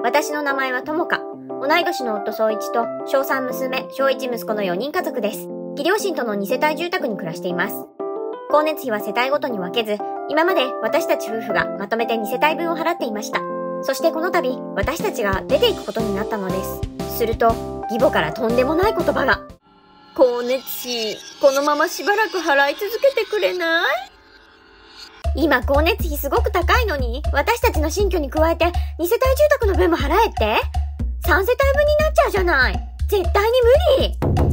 私の名前はともか。同い年の夫総一と、小3娘、小1息子の4人家族です。義両親との2世帯住宅に暮らしています。光熱費は世帯ごとに分けず、今まで私たち夫婦がまとめて2世帯分を払っていました。そしてこの度、私たちが出ていくことになったのです。すると、義母からとんでもない言葉が。光熱費、このまましばらく払い続けてくれない？今光熱費すごく高いのに、私たちの新居に加えて2世帯住宅の分も払えって？ 3 世帯分になっちゃうじゃない。絶対に無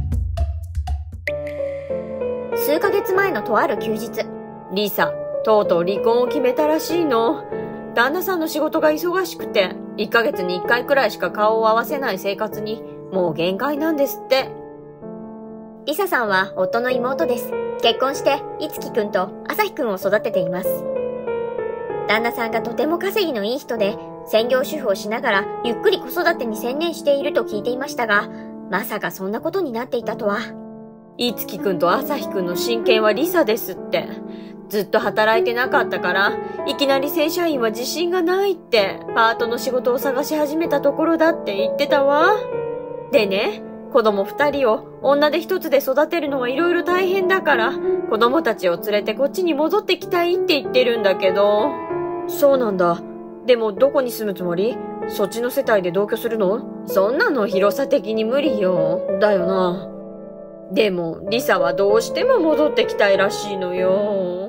理。数ヶ月前のとある休日、リサ、とうとう離婚を決めたらしいの。旦那さんの仕事が忙しくて、1ヶ月に1回くらいしか顔を合わせない生活に、もう限界なんですって。リサさんは夫の妹です。結婚して、いつきくんとあさひくんを育てています。旦那さんがとても稼ぎのいい人で、専業主婦をしながらゆっくり子育てに専念していると聞いていましたが、まさかそんなことになっていたとは。いつきくんとあさひくんの親権はリサですって。ずっと働いてなかったから、いきなり正社員は自信がないって、パートの仕事を探し始めたところだって言ってたわ。でね、子供2人を女手一つで育てるのはいろいろ大変だから、子供たちを連れてこっちに戻ってきたいって言ってるんだけど。そうなんだ。でもどこに住むつもり？そっちの世帯で同居するの？そんなの広さ的に無理よ。だよな。でも、リサはどうしても戻ってきたいらしいのよ。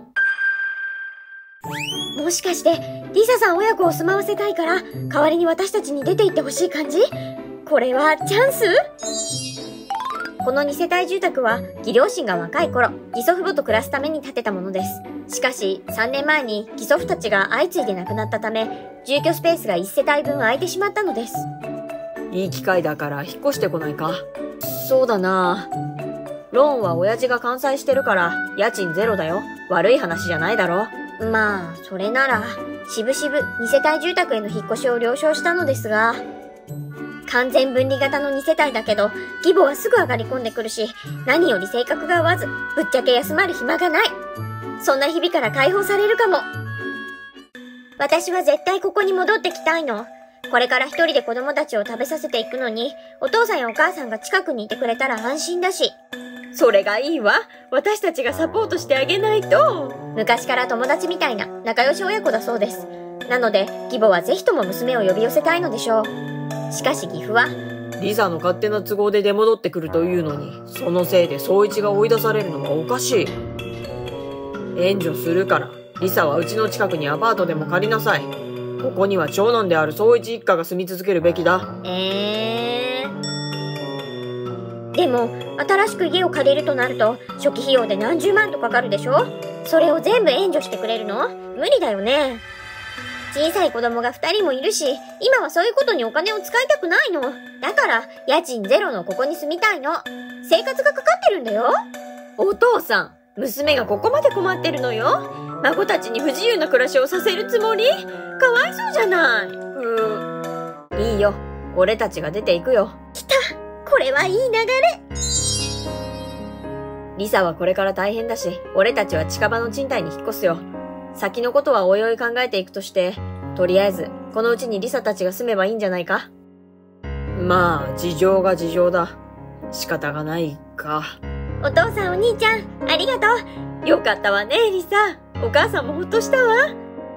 もしかして、リサさん親子を住まわせたいから、代わりに私たちに出て行ってほしい感じ？これはチャンス？この2世帯住宅は、義両親が若い頃、義祖父母と暮らすために建てたものです。しかし、3年前に義祖父たちが相次いで亡くなったため、住居スペースが1世帯分空いてしまったのです。いい機会だから引っ越してこないか？そうだな。ローンは親父が完済してるから、家賃ゼロだよ。悪い話じゃないだろ。まあ、それなら、しぶしぶ2世帯住宅への引っ越しを了承したのですが、完全分離型の2世帯だけど、義母はすぐ上がり込んでくるし、何より性格が合わず、ぶっちゃけ休まる暇がない。そんな日々から解放されるかも。私は絶対ここに戻ってきたいの。これから一人で子供たちを食べさせていくのに、お父さんやお母さんが近くにいてくれたら安心だし。それがいいわ。私たちがサポートしてあげないと。昔から友達みたいな仲良し親子だそうです。なので、義母はぜひとも娘を呼び寄せたいのでしょう。しかし義父は、リサの勝手な都合で出戻ってくるというのに、そのせいで総一が追い出されるのはおかしい。援助するから、リサはうちの近くにアパートでも借りなさい。ここには長男である総一一家が住み続けるべきだ。でも、新しく家を借りるとなると、初期費用で何十万とかかるでしょ？それを全部援助してくれるの？無理だよね。小さい子供が2人もいるし、今はそういうことにお金を使いたくないの。だから、家賃ゼロのここに住みたいの。生活がかかってるんだよ。お父さん、娘がここまで困ってるのよ。孫たちに不自由な暮らしをさせるつもり？かわいそうじゃない。いいよ。俺たちが出ていくよ。来た！これはいい流れ。リサはこれから大変だし、俺たちは近場の賃貸に引っ越すよ。先のことはおいおい考えていくとして、とりあえず、このうちにリサたちが住めばいいんじゃないか？まあ、事情が事情だ。仕方がないか。お父さんお兄ちゃん、ありがとう。よかったわね、リサ。お母さんもほっとしたわ。や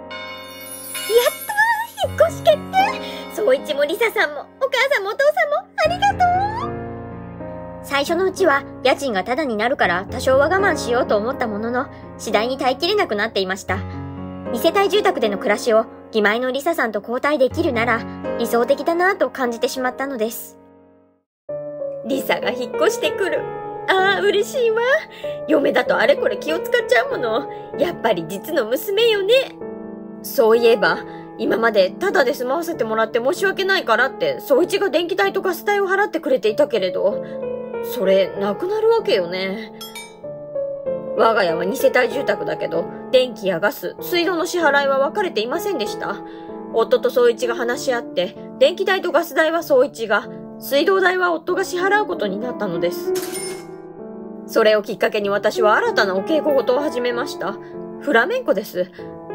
ったー！引っ越し決定！総一もリサさんも、お母さんもお父さんも、ありがとう！最初のうちは家賃がタダになるから多少は我慢しようと思ったものの、次第に耐えきれなくなっていました。2世帯住宅での暮らしを義妹のリサさんと交代できるなら理想的だなと感じてしまったのです。リサが引っ越してくる。ああ、嬉しいわ。嫁だとあれこれ気を使っちゃうもの。やっぱり実の娘よね。そういえば、今までタダで住まわせてもらって申し訳ないからって、総一が電気代とガス代を払ってくれていたけれど、それ、なくなるわけよね。我が家は2世帯住宅だけど、電気やガス、水道の支払いは分かれていませんでした。夫と総一が話し合って、電気代とガス代は総一が、水道代は夫が支払うことになったのです。それをきっかけに私は新たなお稽古事を始めました。フラメンコです。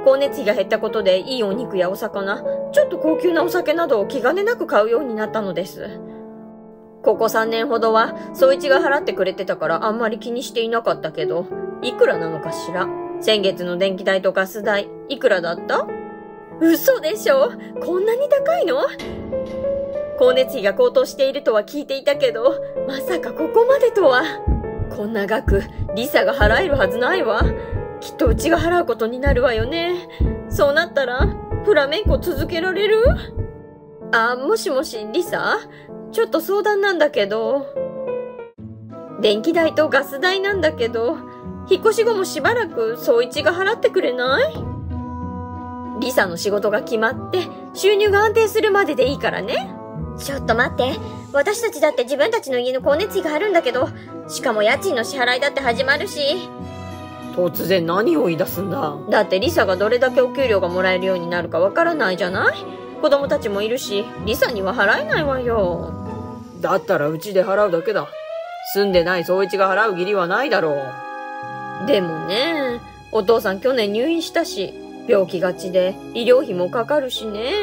光熱費が減ったことでいいお肉やお魚、ちょっと高級なお酒などを気兼ねなく買うようになったのです。ここ3年ほどは、総一が払ってくれてたからあんまり気にしていなかったけど、いくらなのかしら。先月の電気代とガス代、いくらだった？嘘でしょ？こんなに高いの？光熱費が高騰しているとは聞いていたけど、まさかここまでとは。こんな額、リサが払えるはずないわ。きっとうちが払うことになるわよね。そうなったら、フラメンコ続けられる？もしもし、リサ？ちょっと相談なんだけど。電気代とガス代なんだけど、引っ越し後もしばらく総一が払ってくれない？リサの仕事が決まって、収入が安定するまででいいからね。ちょっと待って。私たちだって自分たちの家の光熱費があるんだけど、しかも家賃の支払いだって始まるし。突然何を言い出すんだ？だってリサがどれだけお給料がもらえるようになるかわからないじゃない？子供たちもいるし、リサには払えないわよ。だったらうちで払うだけだ。住んでない総一が払う義理はないだろう。でもね、お父さん去年入院したし、病気がちで医療費もかかるしね。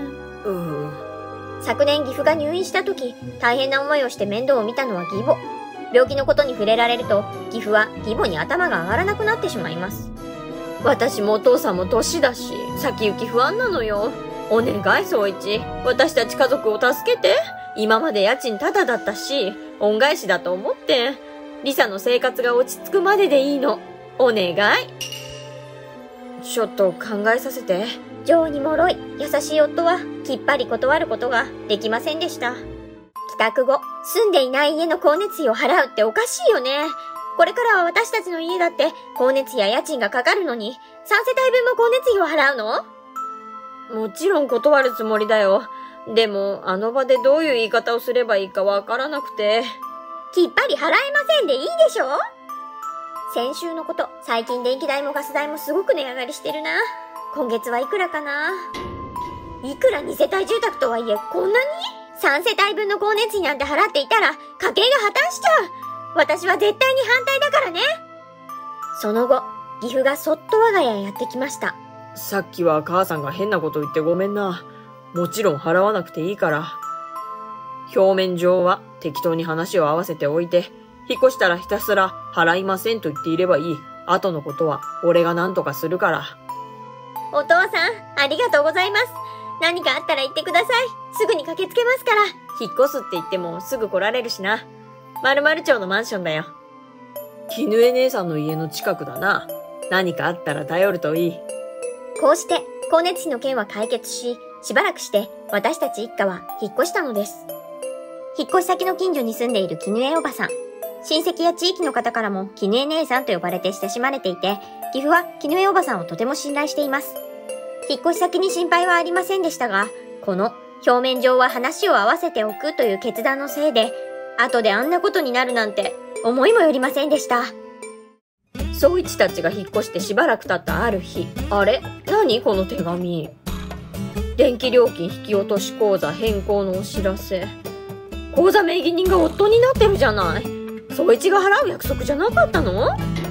昨年義父が入院した時、大変な思いをして面倒を見たのは義母。病気のことに触れられると、義父は義母に頭が上がらなくなってしまいます。私もお父さんも年だし、先行き不安なのよ。お願い総一、私たち家族を助けて。今まで家賃タダだったし、恩返しだと思って。リサの生活が落ち着くまででいいの。お願い。ちょっと考えさせて。情に脆い優しい夫はきっぱり断ることができませんでした。帰宅後、住んでいない家の光熱費を払うっておかしいよね。これからは私たちの家だって光熱費や家賃がかかるのに、3世帯分も光熱費を払うの？もちろん断るつもりだよ。でも、あの場でどういう言い方をすればいいかわからなくて。きっぱり払えませんでいいでしょ？先週のこと、最近電気代もガス代もすごく値上がりしてるな。今月はいくらかな？いくら2世帯住宅とはいえこんなに？ 3 世帯分の光熱費なんて払っていたら家計が破綻しちゃう。私は絶対に反対だからね。その後、義父がそっと我が家へやってきました。さっきは母さんが変なこと言ってごめんな。もちろん払わなくていいから。表面上は適当に話を合わせておいて、引っ越したらひたすら払いませんと言っていればいい。後のことは俺が何とかするから。お父さん、ありがとうございます。何かあったら言ってください。すぐに駆けつけますから。引っ越すって言ってもすぐ来られるしな。〇〇町のマンションだよ。絹江姉さんの家の近くだな。何かあったら頼るといい。こうして光熱費の件は解決し、しばらくして私たち一家は引っ越したのです。引っ越し先の近所に住んでいる絹江おばさん。親戚や地域の方からも絹江姉さんと呼ばれて親しまれていて、義父は絹江おばさんをとても信頼しています。引っ越し先に心配はありませんでしたが、この表面上は話を合わせておくという決断のせいで、後であんなことになるなんて思いもよりませんでした。総一たちが引っ越してしばらく経ったある日、あれ？何この手紙。電気料金引き落とし口座変更のお知らせ。口座名義人が夫になってるじゃない。総一が払う約束じゃなかったの？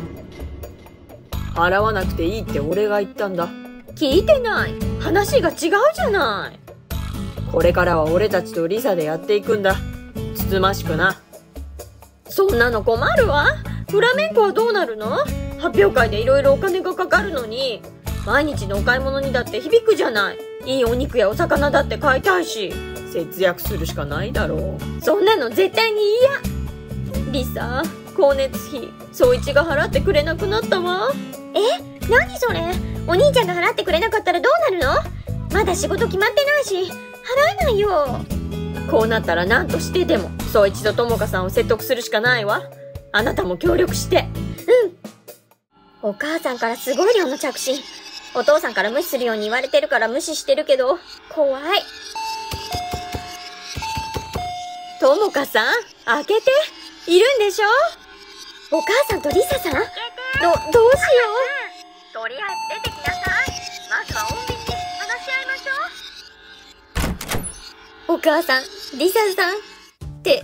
払わなくていいって俺が言ったんだ。聞いてない。話が違うじゃない。これからは俺たちとリサでやっていくんだ。つつましくな。そんなの困るわ。フラメンコはどうなるの？発表会でいろいろお金がかかるのに、毎日のお買い物にだって響くじゃない。いいお肉やお魚だって買いたいし、節約するしかないだろう。そんなの絶対に嫌。リサ、光熱費、総一が払ってくれなくなったわ。何それ？お兄ちゃんが払ってくれなかったらどうなるの？まだ仕事決まってないし、払えないよ。こうなったら何としてでも、総一と友香さんを説得するしかないわ。あなたも協力して。うん。お母さんからすごい量の着信。お父さんから無視するように言われてるから無視してるけど、怖い。友香さん、開けて。いるんでしょ？お母さんとリサさん？どうしよう。とりあえず出てきなさい。まずは穏便に話し合いましょう。お母さん、リサさん。って、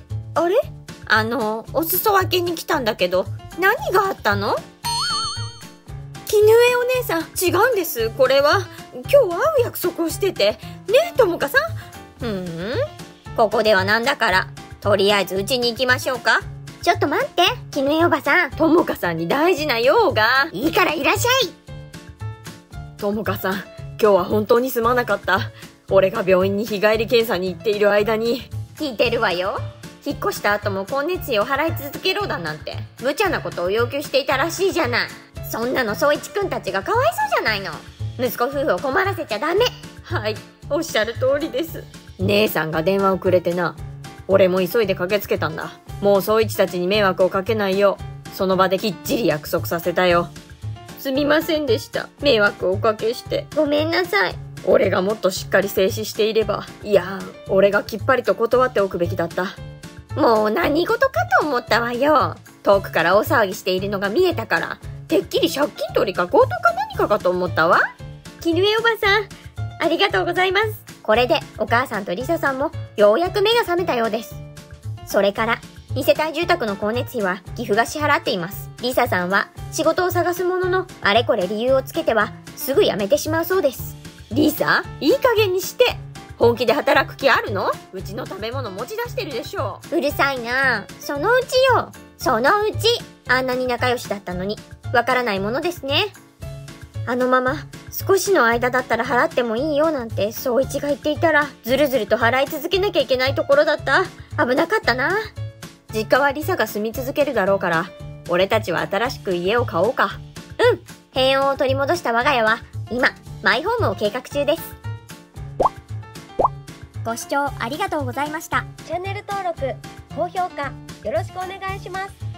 あれ？お裾分けに来たんだけど、何があったの？絹絹江お姉さん、違うんです。これは今日会う約束をしてて。ねえ、ともかさん。 ここではなんだから、とりあえず家に行きましょうか。ちょっと待って、絹江おばさん。 ともかさんに大事な用が。 いいからいらっしゃい。 ともかさん、今日は本当にすまなかった。俺が病院に日帰り検査に行っている間に。 聞いてるわよ。引っ越した後も光熱費を払い続けろだなんて、無茶なことを要求していたらしいじゃない。そんなの宗一くんたちがかわいそうじゃないの。息子夫婦を困らせちゃダメ。 はい、おっしゃる通りです。姉さんが電話をくれてな。俺も急いで駆けつけたんだ。もう宗一たちに迷惑をかけないよう、その場できっちり約束させたよ。すみませんでした。迷惑をおかけして。 ごめんなさい。 俺がもっとしっかり静止していれば、いや、俺がきっぱりと断っておくべきだった。 もう何事かと思ったわよ。遠くから大騒ぎしているのが見えたから、てっきり借金取りか強盗か何かかと思ったわ。 絹江おばさん、ありがとうございます。 これでお母さんとリサさんもようやく目が覚めたようです。それから2世帯住宅の光熱費は岐阜が支払っています。リサさんは仕事を探すものの、あれこれ理由をつけてはすぐ辞めてしまうそうです。 リサ、いい加減にして。本気で働く気あるの？うちの食べ物持ち出してるでしょ。 うるさいな。そのうちよ。そのうち。あんなに仲良しだったのに、わからないものですね。あのまま少しの間だったら払ってもいいよなんて宗一が言っていたら、ずるずると払い続けなきゃいけないところだった。危なかったな。 実家はリサが住み続けるだろうから、俺たちは新しく家を買おうか。 平穏を取り戻した我が家は今マイホームを計画中です。ご視聴ありがとうございました。 チャンネル登録、高評価よろしくお願いします。